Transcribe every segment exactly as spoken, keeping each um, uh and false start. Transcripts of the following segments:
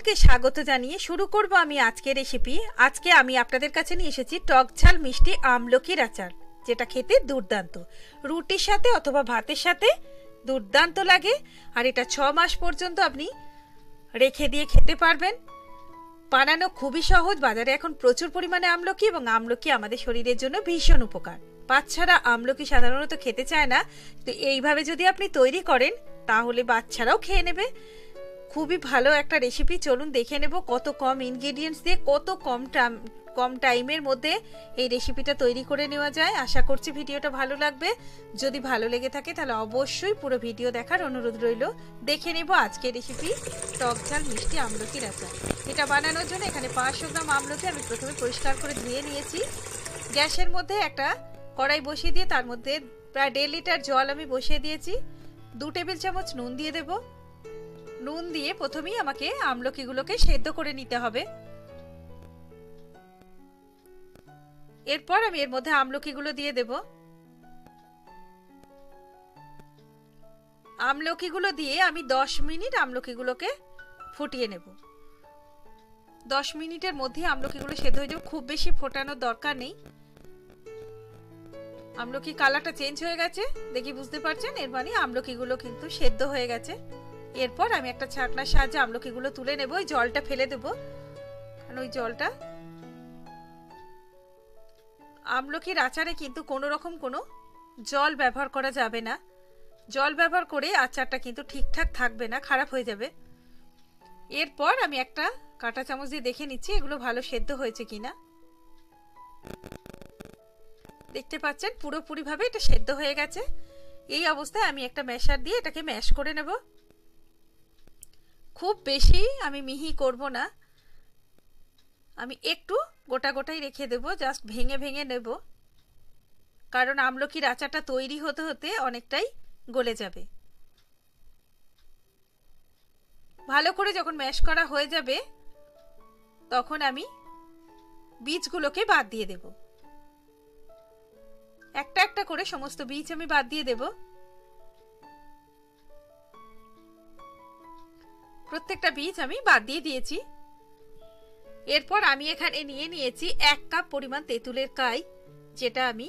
সকলকে স্বাগত জানিয়ে শুরু করব আমি আজকের রেসিপি। আজকে আমি আপনাদের কাছে নিয়ে এসেছি টক ঝাল মিষ্টি আমলকির আচার, যেটা খেতে দুর্দান্ত। রুটির সাথে অথবা ভাতের সাথে দুর্দান্ত লাগে, আর এটা ছ মাস পর্যন্ত আপনি রেখে দিয়ে খেতে পারবেন। বানানো খুবই সহজ। বাজারে এখন প্রচুর পরিমাণে আমলকি, এবং আমলকি আমাদের শরীরের জন্য ভীষণ উপকার। বাচ্চারা আমলকি সাধারণত খেতে চায় না, তো এইভাবে যদি আপনি তৈরি করেন তাহলে বাচ্চারাও খেয়ে নেবে। খুবই ভালো একটা রেসিপি। চলুন দেখে নেব কত কম ইনগ্রেডিয়েন্টস দিয়ে কত কম কম টাইমের মধ্যে এই রেসিপিটা তৈরি করে নেওয়া যায়। আশা করছি ভিডিওটা ভালো লাগবে। যদি ভালো লেগে থাকে তাহলে অবশ্যই পুরো ভিডিও দেখার অনুরোধ রইল। দেখে নেব আজকের রেসিপি টক ঝাল মিষ্টি আমলকির আচার। এটা বানানোর জন্য এখানে পাঁচশো গ্রাম আমলকি আমি প্রথমে পরিষ্কার করে ধুয়ে নিয়েছি। গ্যাসের মধ্যে একটা কড়াই বসিয়ে দিয়ে তার মধ্যে প্রায় দেড় লিটার জল আমি বসিয়ে দিয়েছি। দু টেবিল চামচ নুন দিয়ে দেব। নুন দিয়ে প্রথমেই আমাকে আমলকিগুলোকে সেদ্ধ করে নিতে হবে। এরপর আমি এর মধ্যে আমলকিগুলো দিয়ে দেব। আমলকিগুলো দিয়ে আমি দশ মিনিট আমলকিগুলোকে ফুটিয়ে নেব। দশ মিনিটের মধ্যে আমলকিগুলো সেদ্ধ হয়ে যাবে, খুব বেশি ফোটানোর দরকার নেই। আমলকি কালারটা চেঞ্জ হয়ে গেছে, দেখি বুঝতে পারছেন, এর মানে আমলকিগুলো কিন্তু সেদ্ধ হয়ে গেছে। এরপর আমি একটা ছাঁকনার সাহায্যে আমলকিগুলো তুলে নেব। ওই জলটা ফেলে দেব, কারণ ওই জলটা আমলকির আচারে কিন্তু কোনো রকম কোনো জল ব্যবহার করা যাবে না। জল ব্যবহার করে আচারটা কিন্তু ঠিকঠাক থাকবে না, খারাপ হয়ে যাবে। এরপর আমি একটা কাঁটা চামচ দিয়ে দেখে নিচ্ছি এগুলো ভালো সেদ্ধ হয়েছে কিনা। দেখতে পাচ্ছেন পুরোপুরি ভাবে এটা সেদ্ধ হয়ে গেছে। এই অবস্থায় আমি একটা ম্যাশার দিয়ে এটাকে ম্যাশ করে নেব। খুব বেশি আমি মিহি করব না, আমি একটু গোটা গোটাই রেখে দেব, জাস্ট ভেঙে ভেঙে নেব, কারণ আমলকির আচারটা তৈরি হতে হতে অনেকটাই গলে যাবে। ভালো করে যখন ম্যাশ করা হয়ে যাবে তখন আমি বীজগুলোকে বাদ দিয়ে দেব। একটা একটা করে সমস্ত বীজ আমি বাদ দিয়ে দেব। প্রত্যেকটা বীজ আমি বাদ দিয়ে দিয়েছি। এরপর আমি এখানে নিয়ে নিয়েছি এক কাপ পরিমাণ তেঁতুলের কাই, যেটা আমি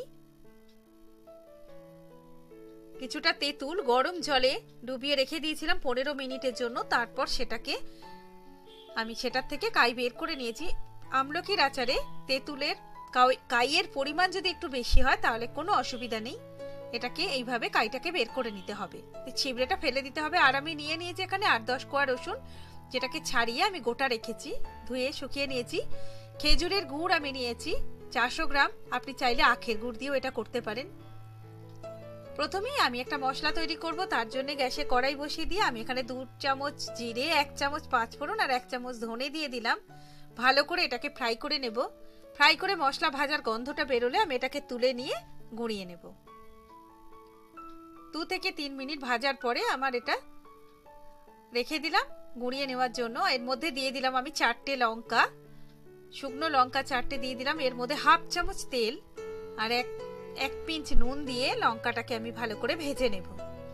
কিছুটা তেঁতুল গরম জলে ডুবিয়ে রেখে দিয়েছিলাম পনেরো মিনিটের জন্য। তারপর সেটাকে আমি সেটার থেকে কাই বের করে নিয়েছি। আমলকির আচারে তেঁতুলের কাইয়ের পরিমাণ যদি একটু বেশি হয় তাহলে কোনো অসুবিধা নেই। এটাকে এইভাবে কাইটাকে বের করে নিতে হবে, ছিবড়েটা ফেলে দিতে হবে। আর আমি নিয়ে নিয়েছি এখানে আট দশ কোয়া রসুন, যেটাকে ছাড়িয়ে আমি গোটা রেখেছি, ধুয়ে শুকিয়ে নিয়েছি। খেজুরের গুড় আমি নিয়েছি চারশো গ্রাম, আপনি চাইলে আখের গুড় দিয়েও এটা করতে পারেন। প্রথমেই আমি একটা মশলা তৈরি করব, তার জন্য গ্যাসে কড়াই বসিয়ে দিয়ে আমি এখানে দু চামচ জিরে, এক চামচ পাঁচফোড়ন আর এক চামচ ধনে দিয়ে দিলাম। ভালো করে এটাকে ফ্রাই করে নেব। ফ্রাই করে মশলা ভাজার গন্ধটা বেরোলে আমি এটাকে তুলে নিয়ে গুঁড়িয়ে নেব। দু থেকে তিন মিনিট ভাজার পরে আমার এটা রেখে দিলাম গুঁড়িয়ে নেওয়ার জন্য। এর মধ্যে দিয়ে দিলাম আমি চারটে লঙ্কা, শুকনো লঙ্কা চারটে দিয়ে দিলাম। এর মধ্যে হাফ চামচ তেল আর এক এক পিঞ্চ নুন দিয়ে লঙ্কাটাকে আমি ভালো করে ভেজে নেব।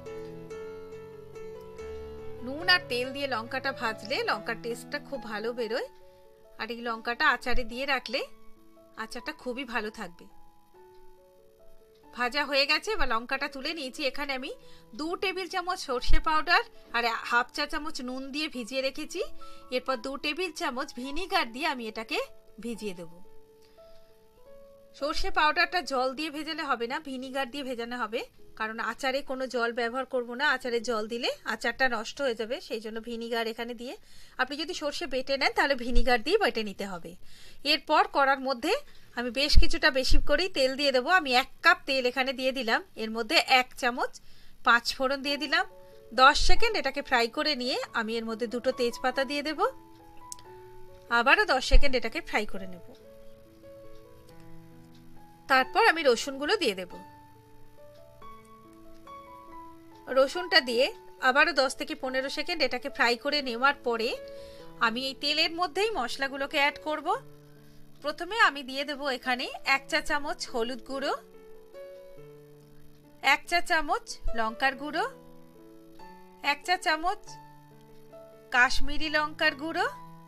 নুন আর তেল দিয়ে লঙ্কাটা ভাজলে লঙ্কার টেস্টটা খুব ভালো বেরোয়, আর এই লঙ্কাটা আচারে দিয়ে রাখলে আচারটা খুবই ভালো থাকবে। ভাজা হয়ে গেছে বা লঙ্কাটা তুলে নিয়েছি। এখানে আমি দু টেবিল চামচ সর্ষে পাউডার আর হাফ চা চামচ নুন দিয়ে ভিজিয়ে রেখেছি। এরপর দু টেবিল চামচ ভিনিগার দিয়ে আমি এটাকে ভিজিয়ে দেব। সর্ষে পাউডারটা জল দিয়ে ভেজালে হবে না, ভিনিগার দিয়ে ভেজানো হবে, কারণ আচারে কোনো জল ব্যবহার করব না। আচারে জল দিলে আচারটা নষ্ট হয়ে যাবে, সেই জন্য ভিনিগার এখানে দিয়ে। আপনি যদি সর্ষে বেটে নেন তাহলে ভিনিগার দিয়ে বেটে নিতে হবে। এরপর কড়ার মধ্যে আমি বেশ কিছুটা বেশি করেই তেল দিয়ে দেবো। আমি এক কাপ তেল এখানে দিয়ে দিলাম। এর মধ্যে এক চামচ পাঁচ ফোড়ন দিয়ে দিলাম। দশ সেকেন্ড এটাকে ফ্রাই করে নিয়ে আমি এর মধ্যে দুটো তেজপাতা দিয়ে দেব। আবারও দশ সেকেন্ড এটাকে ফ্রাই করে নেব। তারপর আমি রসুনগুলো দিয়ে দেব। রসুনটা দিয়ে আবারও দশ থেকে পনেরো সেকেন্ড এটাকে ফ্রাই করে নেওয়ার পরে আমি এই তেলের মধ্যেই মশলাগুলোকে অ্যাড করব। প্রথমে আমি দিয়ে দেব এখানে এক চা চামচ হলুদ গুঁড়ো, এক চা চামচ লঙ্কার গুঁড়ো, এক চা চামচ কাশ্মীরি লঙ্কার গুঁড়ো,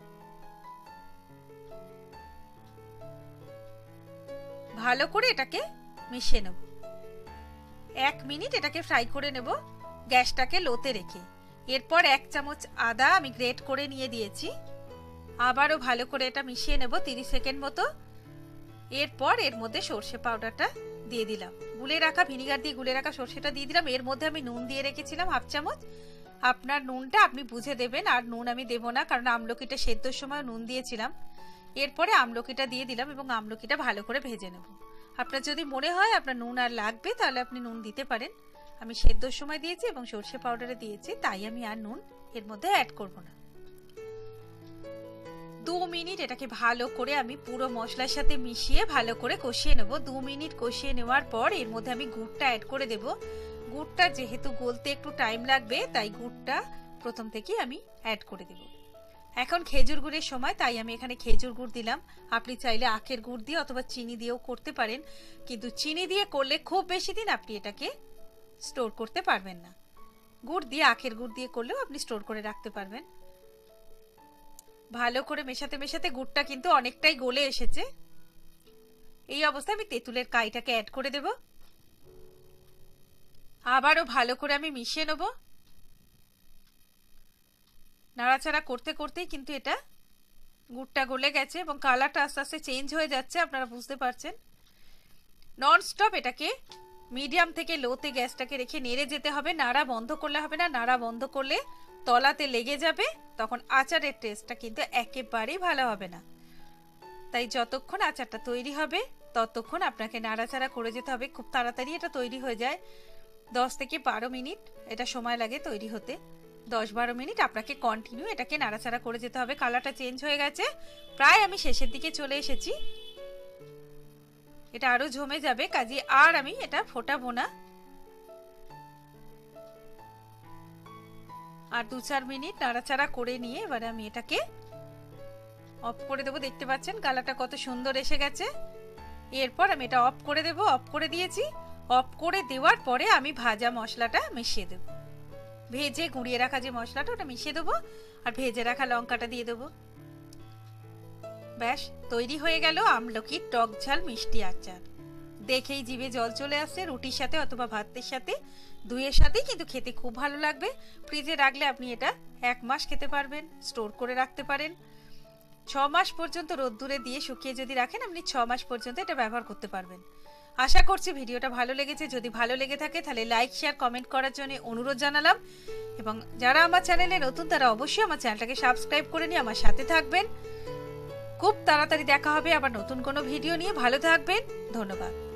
ভালো করে এটাকে মিশিয়ে নেব। এক মিনিট এটাকে ফ্রাই করে নেব গ্যাসটাকে লোতে রেখে। এরপর এক চামচ আদা আমি গ্রেট করে নিয়ে দিয়েছি, আবারও ভালো করে এটা মিশিয়ে নেব তিরিশ সেকেন্ড মতো। এরপর এর মধ্যে সর্ষে পাউডারটা দিয়ে দিলাম, গুলে রাখা ভিনিগার দিয়ে গুলে রাখা সর্ষেটা দিয়ে দিলাম। এর মধ্যে আমি নুন দিয়ে রেখেছিলাম হাফ চামচ, আপনার নুনটা আপনি বুঝে দেবেন, আর নুন আমি দেবো না কারণ আমলকিটা সেদ্ধর সময় নুন দিয়েছিলাম। এরপরে আমলকিটা দিয়ে দিলাম এবং আমলকিটা ভালো করে ভেজে নেব। আপনার যদি মনে হয় আপনার নুন আর লাগবে তাহলে আপনি নুন দিতে পারেন, আমি সেদ্ধর সময় দিয়েছি এবং সর্ষে পাউডারে দিয়েছি, তাই আমি আর নুন এর মধ্যে অ্যাড করব না। দু মিনিট এটাকে ভালো করে আমি পুরো মশলার সাথে মিশিয়ে ভালো করে কষিয়ে নেব। দু মিনিট কষিয়ে নেওয়ার পর এর মধ্যে আমি গুড়টা অ্যাড করে দেব। গুড়টা যেহেতু গলতে একটু টাইম লাগবে তাই গুড়টা প্রথম থেকেই আমি অ্যাড করে দেব। এখন খেজুর গুড়ের সময়, তাই আমি এখানে খেজুর গুড় দিলাম। আপনি চাইলে আখের গুড় দিয়ে অথবা চিনি দিয়েও করতে পারেন, কিন্তু চিনি দিয়ে করলে খুব বেশি দিন আপনি এটাকে স্টোর করতে পারবেন না। গুড় দিয়ে আখের গুড় দিয়ে করলেও আপনি স্টোর করে রাখতে পারবেন। ভালো করে মেশাতে মেশাতে গুড়টা কিন্তু অনেকটাই গলে এসেছে। এই অবস্থায় আমি তেঁতুলের কাইটাকে অ্যাড করে দেব, আবারও ভালো করে আমি মিশিয়ে নেব। নাড়াচাড়া করতে করতেই কিন্তু এটা গুড়টা গলে গেছে এবং কালারটা আস্তে আস্তে চেঞ্জ হয়ে যাচ্ছে, আপনারা বুঝতে পারছেন। নন স্টপ এটাকে মিডিয়াম থেকে লোতে গ্যাসটাকে রেখে নেড়ে যেতে হবে, নাড়া বন্ধ করলে হবে না, নাড়া বন্ধ করলে তলাতে লেগে যাবে, তখন আচারের টেস্টটা কিন্তু একেবারেই ভালো হবে না। তাই যতক্ষণ আচারটা তৈরি হবে ততক্ষণ আপনাকে নাড়াচাড়া করে যেতে হবে। খুব তাড়াতাড়ি এটা তৈরি হয়ে যায়, দশ থেকে বারো মিনিট এটা সময় লাগে তৈরি হতে। দশ বারো মিনিট আপনাকে কন্টিনিউ এটাকে নাড়াচাড়া করে যেতে হবে। কালারটা চেঞ্জ হয়ে গেছে, প্রায় আমি শেষের দিকে চলে এসেছি, এটা আরো জমে যাবে, কাজে আর আমি এটা ফোটাবো না। আর দু চার মিনিট নাড়াচাড়া করে নিয়ে এবারে আমি এটাকে অফ করে দেবো। দেখতে পাচ্ছেন কালারটা কত সুন্দর এসে গেছে। এরপর আমি এটা অফ করে দেব, অফ করে দিয়েছি। অফ করে দেওয়ার পরে আমি ভাজা মশলাটা মিশিয়ে দেব, ভেজে গুঁড়িয়ে রাখা যে মশলাটা ওটা মিশিয়ে দেবো, আর ভেজে রাখা লঙ্কাটা দিয়ে দেবো। ব্যাস তৈরি হয়ে গেল আমলকির টক ঝাল মিষ্টি আচার। দেখেই জিভে জল চলে আসছে, রুটির সাথে অথবা ভাতের সাথে, দুইয়ের সাথেই কিন্তু খেতে খুব ভালো লাগবে। ফ্রিজে রাখলে আপনি এটা এক মাস খেতে পারবেন, স্টোর করে রাখতে পারেন। ছ মাস পর্যন্ত রোদ্দুরে দিয়ে শুকিয়ে যদি রাখেন আপনি ছ মাস পর্যন্ত এটা ব্যবহার করতে পারবেন। আশা করছি ভিডিওটা ভালো লেগেছে। যদি ভালো লেগে থাকে তাহলে লাইক শেয়ার কমেন্ট করার জন্য অনুরোধ জানালাম, এবং যারা আমার চ্যানেলে নতুন তারা অবশ্যই আমার চ্যানেলটাকে সাবস্ক্রাইব করে নিয়ে আমার সাথে থাকবেন। খুব তাড়াতাড়ি দেখা হবে আবার নতুন কোনো ভিডিও নিয়ে। ভালো থাকবেন, ধন্যবাদ।